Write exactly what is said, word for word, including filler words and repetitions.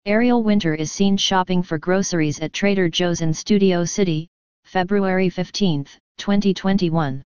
Ariel Winter is seen shopping for groceries at Trader Joe's in Studio City, February fifteenth, twenty twenty-one.